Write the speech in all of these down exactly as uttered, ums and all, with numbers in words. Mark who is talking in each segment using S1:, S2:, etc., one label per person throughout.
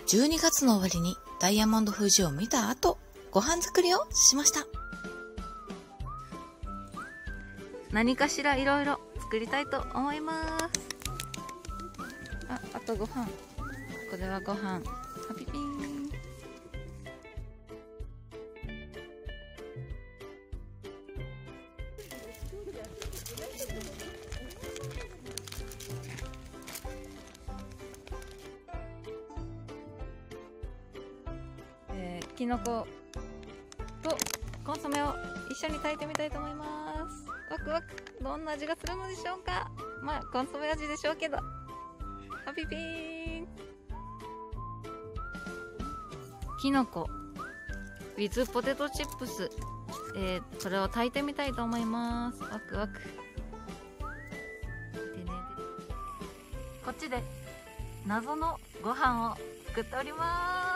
S1: じゅうにがつの終わりにダイヤモンド富士を見た後、ご飯作りをしました。何かしらいろいろ作りたいと思います。あ、あとご飯。これはご飯。ハピピーン。えー、きのことコンソメを一緒に炊いてみたいと思います。ワクワク、どんな味がするのでしょうか。まあコンソメ味でしょうけど。ハピピーン。きのこ with ポテトチップス、えー、それを炊いてみたいと思います。ワクワク。でね、こっちで謎のご飯を作っております。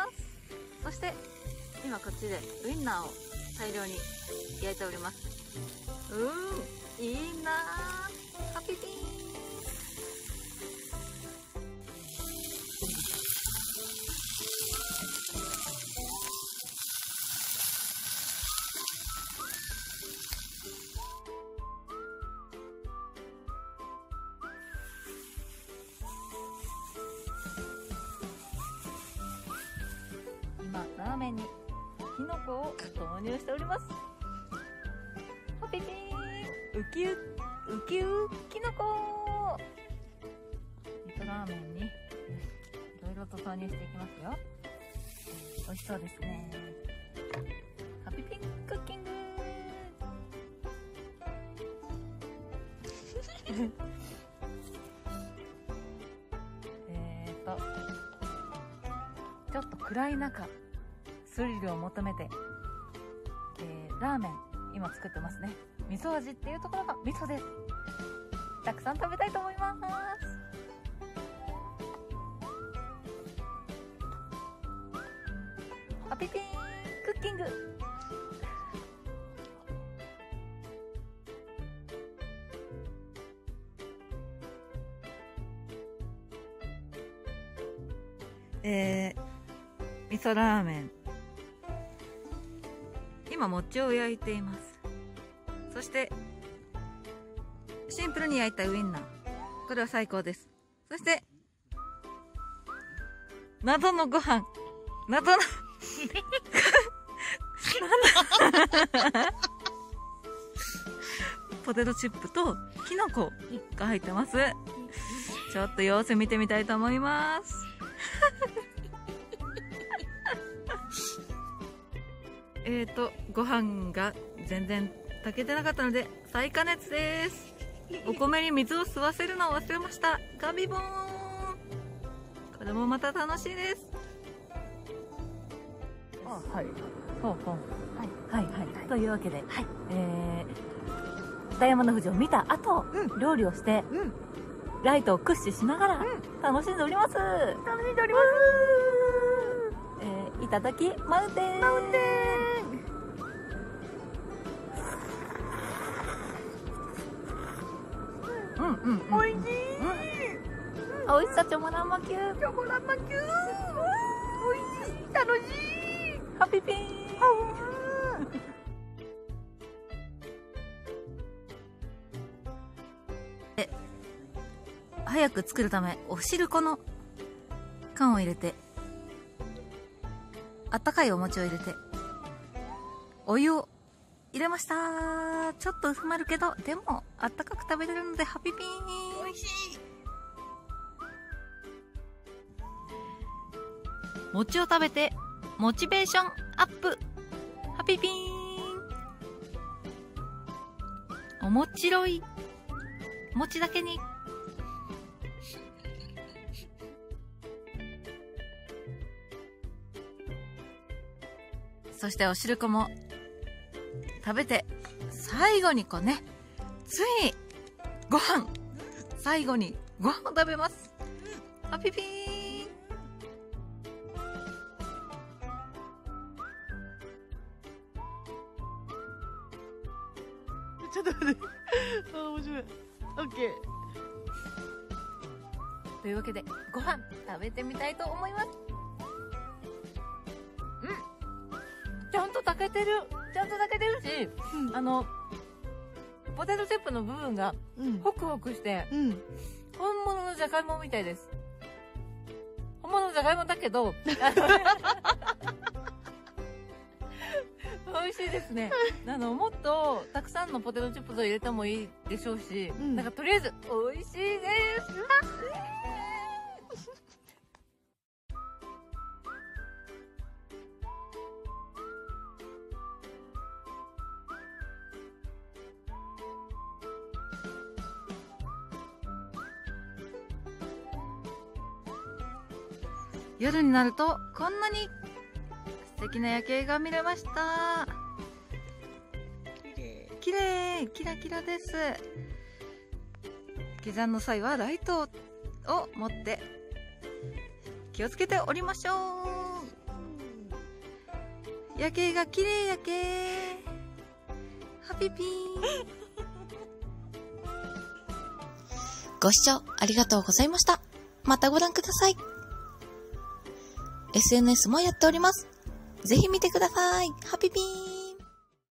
S1: そして今こっちでウインナーを大量に焼いております。うーん、いいなー。ハピピーン。今ラーメンにきのこを投入しております。ハピピーン。ウキウウキウきのこ。味噌ラーメンにいろいろと投入していきますよ。美味しそうですね。ハピピンクッキング。えーとちょっと暗い中スリルを求めて、えー、ラーメン今作ってますね。味噌味っていうところが味噌です。たくさん食べたいと思います。ハピピーンクッキング。えー、味噌ラーメン、今餅を焼いています。そしてシンプルに焼いたウインナー、これは最高です。そして謎のご飯、謎のポテトチップとキノコが入ってます。ちょっと様子見てみたいと思います。えーとご飯が全然炊けてなかったので再加熱です。お米に水を吸わせるのを忘れました。ガビボーン。これもまた楽しいです。あ、はい、ほうほう、はいはいはい、はい、というわけで、はい、えー、ダイヤモンド富士を見た後、うん、料理をして、うん、ライトを駆使しながら、うん、楽しんでおります。楽しんでおります。えー、いただきマウンテンマウンテン。うんうん、おいしい。おいしさチョモランマキュー。チョモランマキュー。おいしい。楽しい。ハピピーン。え、早く作るためお汁粉の缶を入れて、あったかいお餅を入れて、お湯を入れました。ちょっと薄まるけど、でもあったかく食べれるのでハピピーン。おいしい。餅を食べてモチベーションアップ。ハピピーン。おもちろい餅だけに。そしてお汁粉も食べて、最後にこうね、ついにご飯、最後にご飯を食べます。ハピピーン。ちょっと待って、あ、面白い。オッケー。というわけでご飯食べてみたいと思います。 焼けてる。ちゃんと焼けてるし、
S2: うん、
S1: あの、ポテトチップの部分が
S2: うん、
S1: ホクホクして、
S2: うん、
S1: 本物のじゃがいもみたいです。本物のじゃがいもだけど、美味しいですね。あの、もっとたくさんのポテトチップスを入れてもいいでしょうし、
S2: うん、
S1: なんかとりあえず美味しいです。夜になるとこんなに素敵な夜景が見れました。きれい、キラキラです。下山の際はライトを持って気をつけておりましょう。夜景がきれい夜景。ハピピーン。
S2: ご視聴ありがとうございました。またご覧ください。エスエヌエス もやっております。ぜひ見てください。ハピピーン。